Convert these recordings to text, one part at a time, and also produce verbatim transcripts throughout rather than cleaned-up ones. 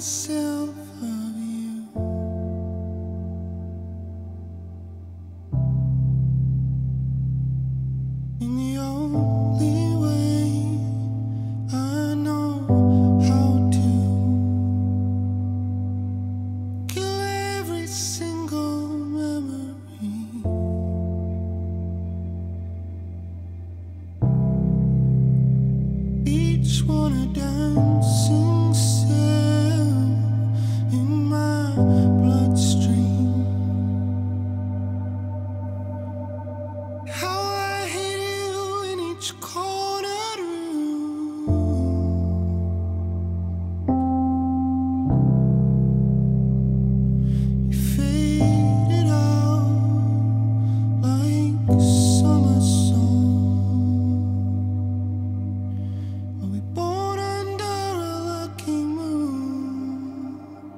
myself of you. In the only way I know how to kill every single memory. Each one a dancing cell in my bloodstream. How I hate you in each corner room. You faded out like a summer song. Were we born under a lucky moon?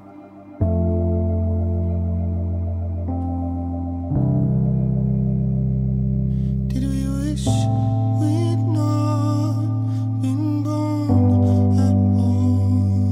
Did we wish we'd not been born at all?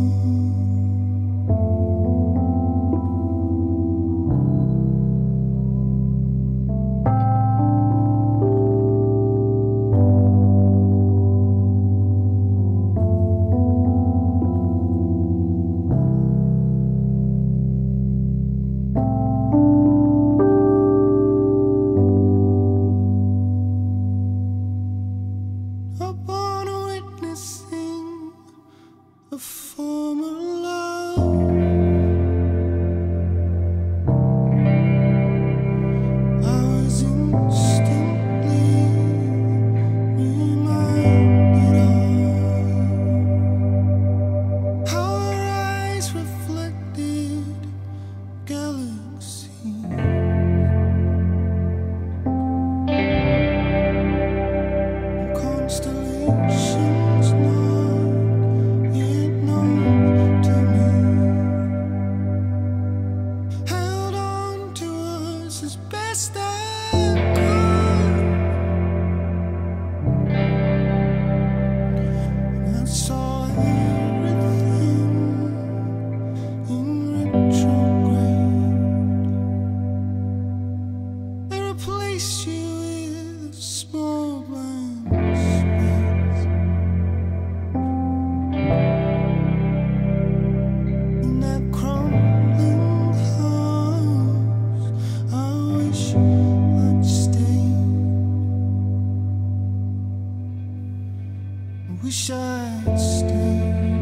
Upon witnessing a former love, I was instantly reminded of how our eyes reflected galaxies. Constellations not yet known to me held on to us as best I could. And I saw everything in retrograde. They replaced you with a small blank space. In that crumbling house, I wish I'd stayed. I wish I'd stayed.